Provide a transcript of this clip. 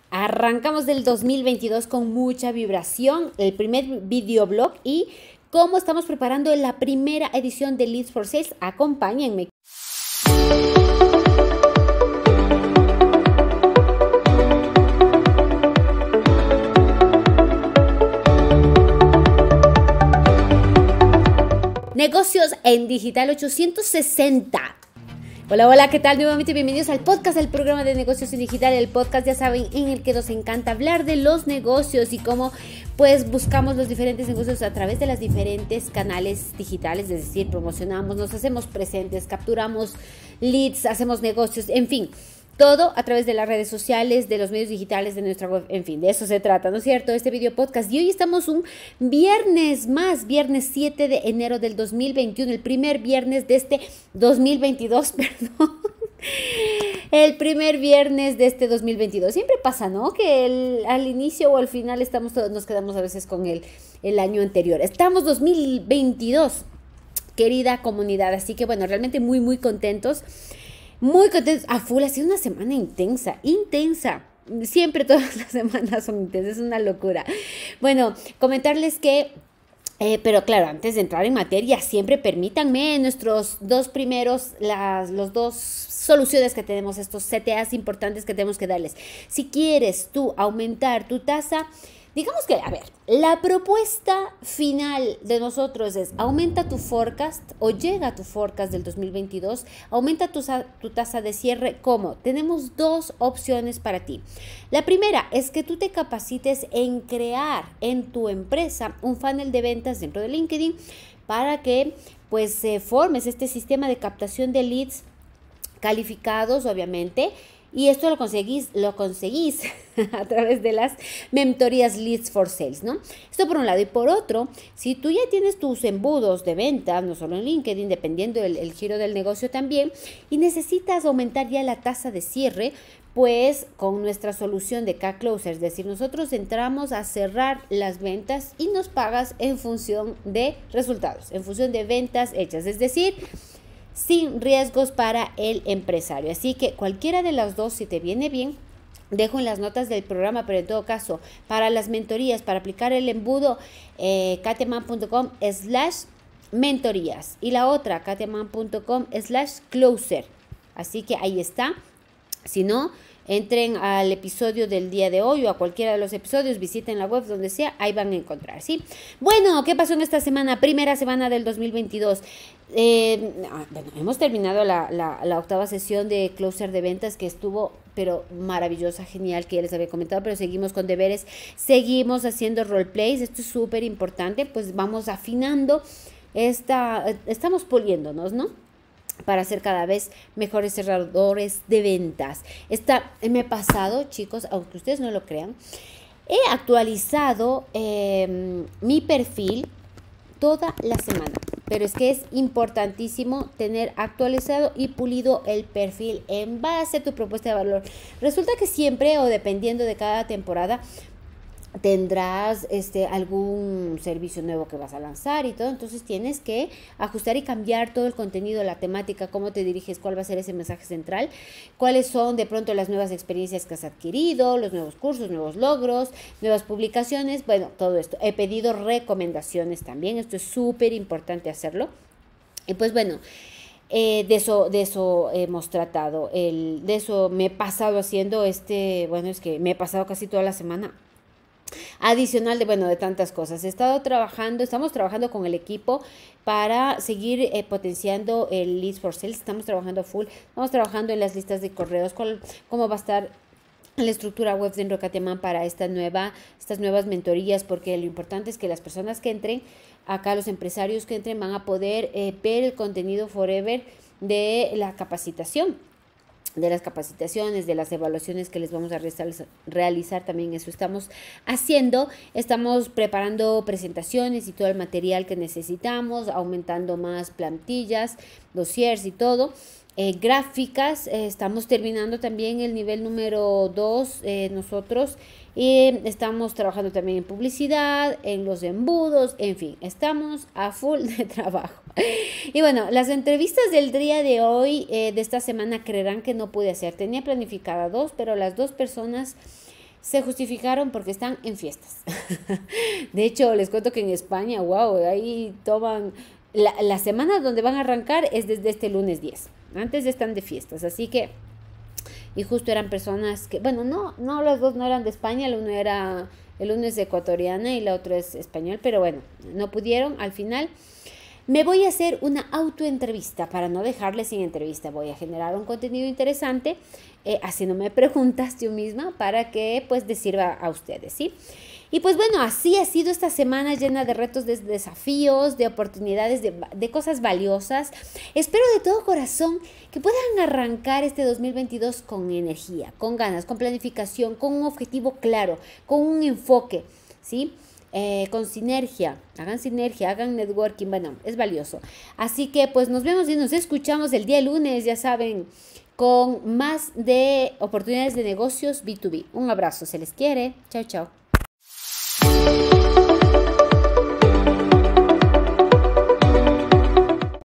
Arrancamos del 2022 con mucha vibración, el primer videoblog y cómo estamos preparando la primera edición de Leads for Sales. Acompáñenme. Negocios en Digital 860. Hola, hola, ¿qué tal? Nuevamente bienvenidos al podcast, el programa de negocios en digital, el podcast, ya saben, en el que nos encanta hablar de los negocios y cómo pues buscamos los diferentes negocios a través de los diferentes canales digitales, es decir, promocionamos, nos hacemos presentes, capturamos leads, hacemos negocios, en fin. Todo a través de las redes sociales, de los medios digitales, de nuestra web, en fin, de eso se trata, ¿no es cierto? Este video podcast. Y hoy estamos un viernes más, viernes 7 de enero del 2021, el primer viernes de este 2022, perdón. El primer viernes de este 2022. Siempre pasa, ¿no? Que al inicio o al final nos quedamos a veces con el año anterior. Estamos 2022, querida comunidad. Así que bueno, realmente muy, muy contentos. Muy contentos, a full, ha sido una semana intensa. Siempre todas las semanas son intensas, es una locura. Bueno, comentarles que, pero claro, antes de entrar en materia, siempre permítanme nuestros dos primeros, los dos soluciones que tenemos, estos CTAs importantes que tenemos que darles. Si quieres tú aumentar tu tasa, digamos que, a ver, la propuesta final de nosotros es aumenta tu forecast o llega a tu forecast del 2022, aumenta tu tasa de cierre. ¿Cómo? Tenemos dos opciones para ti. La primera es que tú te capacites en crear en tu empresa un funnel de ventas dentro de LinkedIn para que pues formes este sistema de captación de leads calificados, obviamente. Y esto lo conseguís a través de las mentorías Leads for Sales, ¿no? Esto por un lado. Y por otro, si tú ya tienes tus embudos de venta, no solo en LinkedIn, dependiendo el giro del negocio también, y necesitas aumentar ya la tasa de cierre, pues con nuestra solución de K-Closer, es decir, nosotros entramos a cerrar las ventas y nos pagas en función de resultados, en función de ventas hechas, es decir, sin riesgos para el empresario. Así que cualquiera de las dos, si te viene bien, dejo en las notas del programa, pero en todo caso, para las mentorías, para aplicar el embudo, katiaman.com/mentorías y la otra, katiaman.com/closer. Así que ahí está. Si no, entren al episodio del día de hoy o a cualquiera de los episodios, visiten la web, donde sea, ahí van a encontrar, ¿sí? Bueno, ¿qué pasó en esta semana? Primera semana del 2022. Bueno, hemos terminado la octava sesión de Closer de ventas, que estuvo, pero maravillosa, genial, que ya les había comentado, pero seguimos con deberes, seguimos haciendo roleplays, esto es súper importante, pues vamos afinando, estamos puliéndonos, ¿no? Para ser cada vez mejores cerradores de ventas. Me he pasado, chicos, aunque ustedes no lo crean, he actualizado mi perfil toda la semana. Pero es que es importantísimo tener actualizado y pulido el perfil en base a tu propuesta de valor. Resulta que siempre, o dependiendo de cada temporada, tendrás algún servicio nuevo que vas a lanzar y todo, entonces tienes que ajustar y cambiar todo el contenido, la temática, cómo te diriges, cuál va a ser ese mensaje central, cuáles son de pronto las nuevas experiencias que has adquirido, los nuevos cursos, nuevos logros, nuevas publicaciones, bueno, todo esto. He pedido recomendaciones también, esto es súper importante hacerlo. Y pues bueno, de eso hemos tratado, de eso me he pasado haciendo bueno, es que me he pasado casi toda la semana. Adicional de tantas cosas. Estamos trabajando con el equipo para seguir potenciando el Leads for Sales. Estamos trabajando full, estamos trabajando en las listas de correos, cómo va a estar la estructura web de Katiaman para estas nuevas mentorías, porque lo importante es que las personas que entren acá, los empresarios que entren, van a poder ver el contenido forever de la capacitación, de las capacitaciones, de las evaluaciones que les vamos a realizar también. Eso estamos haciendo, estamos preparando presentaciones y todo el material que necesitamos, aumentando más plantillas, dossiers y todo. Gráficas, estamos terminando también el nivel número 2 nosotros, y estamos trabajando también en publicidad, en los embudos, en fin, estamos a full de trabajo. Y bueno, las entrevistas del día de hoy, de esta semana, creerán que no pude hacer. Tenía planificada 2, pero las 2 personas se justificaron porque están en fiestas. De hecho, les cuento que en España, wow, ahí toman, la semana donde van a arrancar es desde este lunes 10. Antes están de fiestas, así que, y justo eran personas que, bueno, no, los dos no eran de España, el uno es ecuatoriana y la otra es español, pero bueno, no pudieron al final. Me voy a hacer una autoentrevista para no dejarles sin entrevista. Voy a generar un contenido interesante, haciéndome preguntas yo misma para que pues les sirva a ustedes, ¿sí? Y pues bueno, así ha sido esta semana llena de retos, de desafíos, de oportunidades, de cosas valiosas. Espero de todo corazón que puedan arrancar este 2022 con energía, con ganas, con planificación, con un objetivo claro, con un enfoque, ¿sí? Con sinergia, hagan networking, bueno, es valioso. Así que pues nos vemos y nos escuchamos el día lunes, ya saben, con más de oportunidades de negocios B2B. Un abrazo, se les quiere. Chao, chao.